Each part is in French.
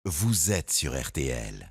Vous êtes sur RTL.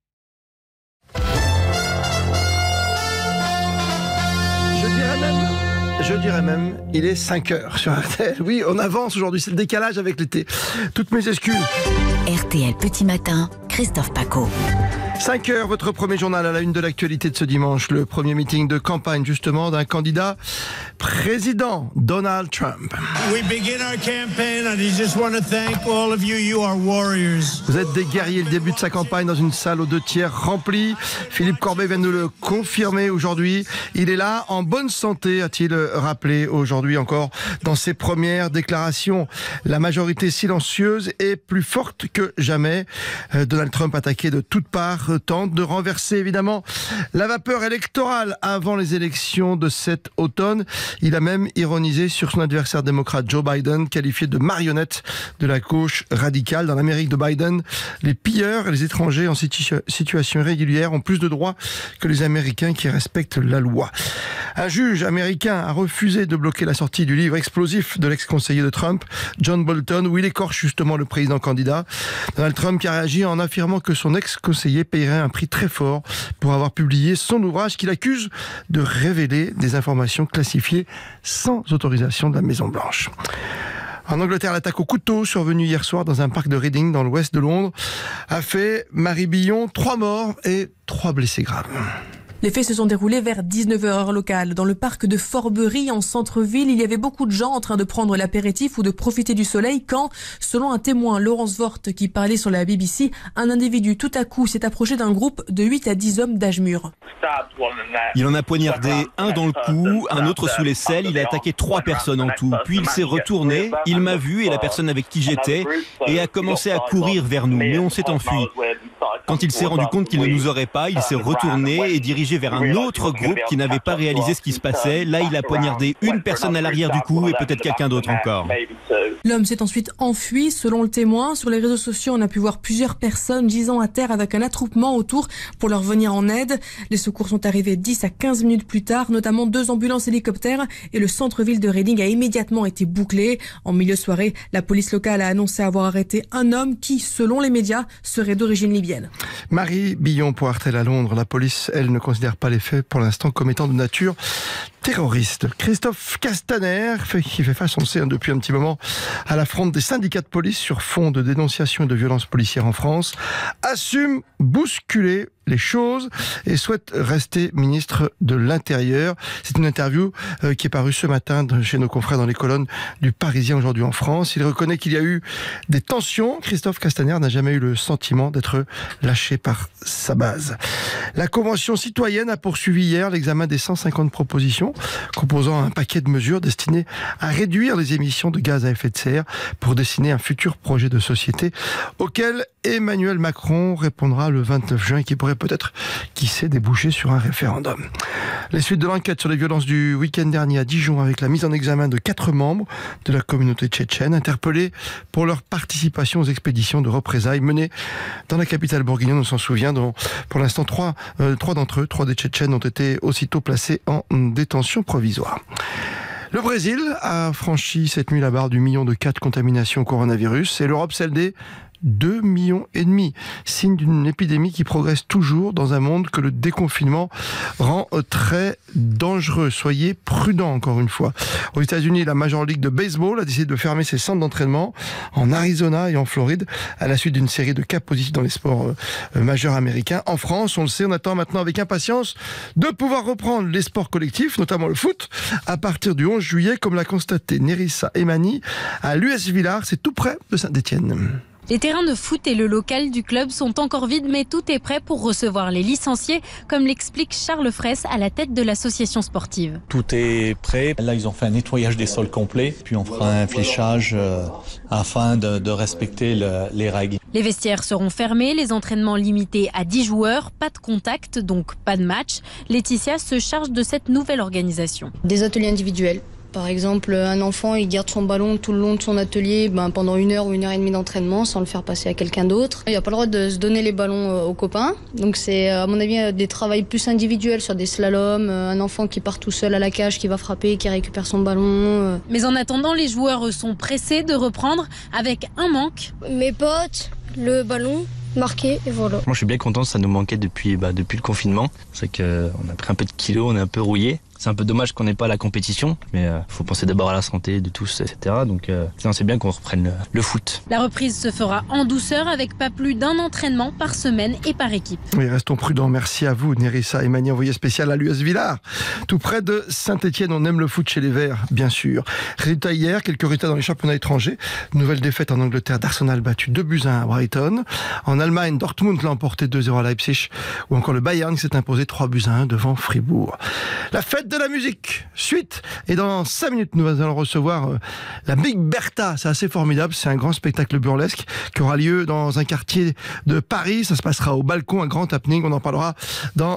Je dirais même, il est 5h sur RTL. Oui, on avance aujourd'hui, c'est le décalage avec l'été. Toutes mes excuses. RTL Petit Matin, Christophe Paco. 5h, votre premier journal à la une de l'actualité de ce dimanche. Le premier meeting de campagne, justement, d'un candidat président, Donald Trump. We begin our campaign and I just want to thank all of you. You are warriors. Vous êtes des guerriers. Le début de sa campagne dans une salle aux 2/3 remplie. Philippe Corbet vient de le confirmer aujourd'hui. Il est là, en bonne santé, a-t-il rappelé aujourd'hui encore dans ses premières déclarations. La majorité silencieuse est plus forte que jamais. Donald Trump, attaqué de toutes parts, tente de renverser évidemment la vapeur électorale avant les élections de cet automne. Il a même ironisé sur son adversaire démocrate Joe Biden, qualifié de marionnette de la gauche radicale. Dans l'Amérique de Biden, les pilleurs et les étrangers en situation irrégulière ont plus de droits que les Américains qui respectent la loi. Un juge américain a refusé de bloquer la sortie du livre explosif de l'ex-conseiller de Trump, John Bolton, où il écorche justement le président candidat. Donald Trump qui a réagi en affirmant que son ex-conseiller payerait un prix très fort pour avoir publié son ouvrage qu'il accuse de révéler des informations classifiées sans autorisation de la Maison-Blanche. En Angleterre, l'attaque au couteau survenue hier soir dans un parc de Reading dans l'ouest de Londres a fait, Marie Billon, 3 morts et 3 blessés graves. Les faits se sont déroulés vers 19h heure locale. Dans le parc de Forbury, en centre-ville, il y avait beaucoup de gens en train de prendre l'apéritif ou de profiter du soleil quand, selon un témoin, Laurence Vort, qui parlait sur la BBC, un individu tout à coup s'est approché d'un groupe de 8 à 10 hommes d'âge mûr. Il en a poignardé un dans le cou, un autre sous l'aisselle, il a attaqué 3 personnes en tout. Puis il s'est retourné, il m'a vu et la personne avec qui j'étais et a commencé à courir vers nous, mais on s'est enfui. Quand il s'est rendu compte qu'il ne nous aurait pas, il s'est retourné et dirigé vers un autre groupe qui n'avait pas réalisé ce qui se passait. Là, il a poignardé une personne à l'arrière du cou et peut-être quelqu'un d'autre encore. L'homme s'est ensuite enfui, selon le témoin. Sur les réseaux sociaux, on a pu voir plusieurs personnes gisant à terre avec un attroupement autour pour leur venir en aide. Les secours sont arrivés 10 à 15 minutes plus tard, notamment 2 ambulances hélicoptères, et le centre-ville de Reading a immédiatement été bouclé. En milieu de soirée, la police locale a annoncé avoir arrêté un homme qui, selon les médias, serait d'origine libyenne. Marie Billon pour RTL à Londres. La police, elle, ne considère pas les faits pour l'instant comme étant de nature terroriste. Christophe Castaner, qui fait face, on le sait, depuis un petit moment, à la fronde des syndicats de police sur fond de dénonciation et de violences policières en France, assume bousculer les choses et souhaite rester ministre de l'Intérieur. C'est une interview qui est parue ce matin chez nos confrères dans les colonnes du Parisien aujourd'hui en France. Il reconnaît qu'il y a eu des tensions. Christophe Castaner n'a jamais eu le sentiment d'être lâché par sa base. La Convention citoyenne a poursuivi hier l'examen des 150 propositions composant un paquet de mesures destinées à réduire les émissions de gaz à effet de serre pour dessiner un futur projet de société auquel Emmanuel Macron répondra le 29 juin, qui pourrait peut-être, qui sait, déboucher sur un référendum. Les suites de l'enquête sur les violences du week-end dernier à Dijon, avec la mise en examen de 4 membres de la communauté tchétchène, interpellés pour leur participation aux expéditions de représailles menées dans la capitale bourguignonne, on s'en souvient, dont pour l'instant 3 d'entre eux, 3 des Tchétchènes, ont été aussitôt placés en détention provisoire. Le Brésil a franchi cette nuit la barre du million de cas de contamination au coronavirus et l'Europe celle des 2,5 millions, signe d'une épidémie qui progresse toujours dans un monde que le déconfinement rend très dangereux. Soyez prudents encore une fois. Aux États-Unis, la Major League de Baseball a décidé de fermer ses centres d'entraînement en Arizona et en Floride à la suite d'une série de cas positifs dans les sports majeurs américains. En France, on le sait, on attend maintenant avec impatience de pouvoir reprendre les sports collectifs, notamment le foot, à partir du 11 juillet, comme l'a constaté Nerissa Emani à l'US Villars, c'est tout près de Saint-Étienne. Les terrains de foot et le local du club sont encore vides, mais tout est prêt pour recevoir les licenciés, comme l'explique Charles Fraisse à la tête de l'association sportive. Tout est prêt. Là, ils ont fait un nettoyage des sols complet, puis on fera un fléchage afin de respecter les règles. Les vestiaires seront fermés, les entraînements limités à 10 joueurs, pas de contact, donc pas de match. Laetitia se charge de cette nouvelle organisation. Des ateliers individuels. Par exemple, un enfant, il garde son ballon tout le long de son atelier pendant 1 heure ou 1 heure et demie d'entraînement sans le faire passer à quelqu'un d'autre. Il n'y a pas le droit de se donner les ballons aux copains. Donc c'est, à mon avis, des travails plus individuels sur des slaloms, un enfant qui part tout seul à la cage, qui va frapper, qui récupère son ballon. Mais en attendant, les joueurs sont pressés de reprendre avec un manque. Mes potes, le ballon, marquer et voilà. Moi je suis bien content, ça nous manquait depuis le confinement. C'est vrai qu'on a pris un peu de kilos, on est un peu rouillé. C'est un peu dommage qu'on n'ait pas la compétition, mais faut penser d'abord à la santé de tous, etc. Donc c'est bien qu'on reprenne le foot. La reprise se fera en douceur avec pas plus d'un entraînement par semaine et par équipe. Oui, restons prudents. Merci à vous, Nérissa et Mani, envoyé spécial à l'US Villars. Tout près de Saint-Etienne, on aime le foot chez les Verts, bien sûr. Résultat hier, quelques résultats dans les championnats étrangers. Nouvelle défaite en Angleterre d'Arsenal battu 2-1 à Brighton. En Allemagne, Dortmund l'a emporté 2-0 à Leipzig. Ou encore le Bayern qui s'est imposé 3-1 devant Fribourg. La fête de la musique, suite. Et dans 5 minutes, nous allons recevoir la Big Bertha. C'est assez formidable. C'est un grand spectacle burlesque qui aura lieu dans un quartier de Paris. Ça se passera au Balcon, un grand happening. On en parlera dans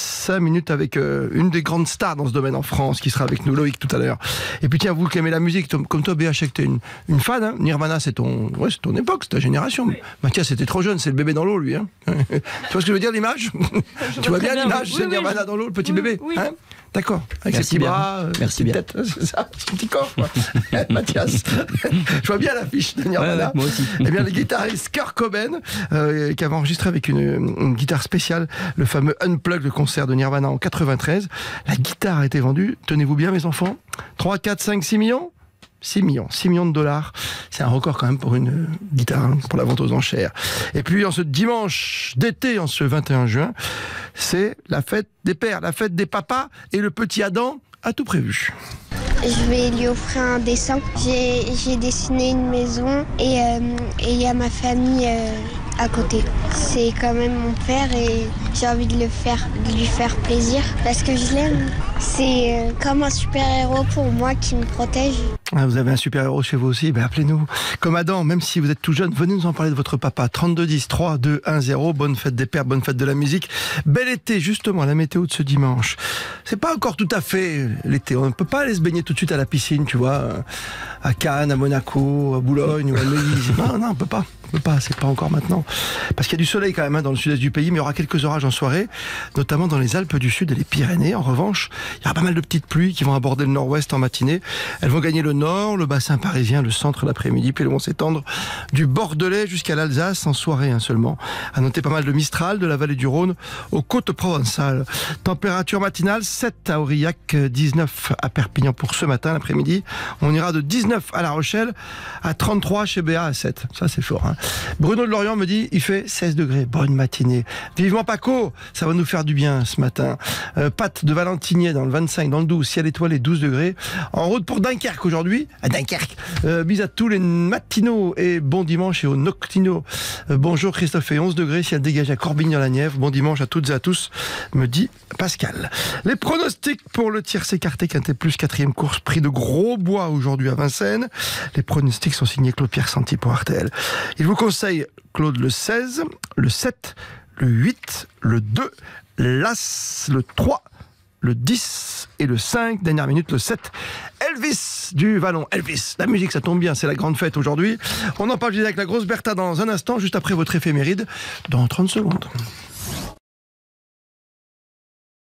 5 minutes avec une des grandes stars dans ce domaine en France qui sera avec nous, Loïc, tout à l'heure. Et puis tiens, vous qui aimez la musique, comme toi, Béa, je sais que t'es une fan. Hein. Nirvana, c'est ton époque, c'est ta génération. Mathias, c'était trop jeune, c'est le bébé dans l'eau, lui. Hein. Tu vois ce que je veux dire, l'image? Tu vois bien l'image, c'est Nirvana dans l'eau, le petit bébé. Oui. Hein. D'accord, avec ses petits bras, ses têtes, c'est ça, son petit corps, quoi. Mathias, je vois bien l'affiche de Nirvana. Ouais, moi aussi. Eh bien, les guitaristes Kurt Cobain, qui avait enregistré avec une guitare spéciale le fameux Unplugged, le concert de Nirvana en 93. La guitare a été vendue, tenez-vous bien mes enfants, 3, 4, 5, 6 millions 6 millions de dollars. C'est un record quand même pour une guitare, hein, pour la vente aux enchères. Et puis en ce dimanche d'été, en ce 21 juin, c'est la fête des pères, la fête des papas, et le petit Adam a tout prévu. Je vais lui offrir un dessin. J'ai dessiné une maison et il y a ma famille à côté. C'est quand même mon père et j'ai envie de lui faire plaisir parce que je l'aime. C'est comme un super-héros pour moi qui me protège. Ah, vous avez un super-héros chez vous aussi? Ben appelez-nous. Comme Adam, même si vous êtes tout jeune, venez nous en parler de votre papa. 32 10 3 2 1 0. Bonne fête des pères, bonne fête de la musique. Bel été, justement, la météo de ce dimanche. C'est pas encore tout à fait l'été. On ne peut pas aller se baigner tout de suite à la piscine, tu vois, à Cannes, à Monaco, à Boulogne ou à Neuilly. Non, on peut pas. C'est pas encore maintenant. Parce qu'il y a du soleil quand même hein, dans le sud-est du pays, mais il y aura quelques orages en soirée, notamment dans les Alpes du Sud et les Pyrénées. En revanche, il y aura pas mal de petites pluies qui vont aborder le nord-ouest en matinée. Elles vont gagner le nord, le bassin parisien, le centre l'après-midi, puis elles vont s'étendre du Bordelais jusqu'à l'Alsace en soirée hein, seulement. À noter pas mal de Mistral, de la vallée du Rhône aux côtes provençales. Température matinale, 7 à Aurillac, 19 à Perpignan pour ce matin, l'après-midi. On ira de 19 à La Rochelle, à 33 chez Béa, à 7. Ça c'est fort. Hein. Bruno de Lorient me dit, il fait 16 degrés. Bonne matinée. Vivement Paco, ça va nous faire du bien ce matin. Pat de Valentinier dans le 25, dans le 12, ciel étoilé 12 degrés. En route pour Dunkerque aujourd'hui. À Dunkerque. Bis à tous les matinaux et bon dimanche et aux noctinaux. Bonjour Christophe et 11 degrés, ciel dégagé à Corbigny-la-Nièvre. Bon dimanche à toutes et à tous, me dit Pascal. Les pronostics pour le tiercé écarté Quintet Plus, 4e course, prix de Gros Bois aujourd'hui à Vincennes. Les pronostics sont signés Claude-Pierre Santi pour RTL. Il vous conseille, Claude, le 16, le 7, le 8, le 2, l'As, le 3, le 10 et le 5. Dernière minute, le 7. Elvis du Vallon. Elvis, la musique, ça tombe bien, c'est la grande fête aujourd'hui. On en parle avec la grosse Bertha dans un instant, juste après votre éphéméride, dans 30 secondes.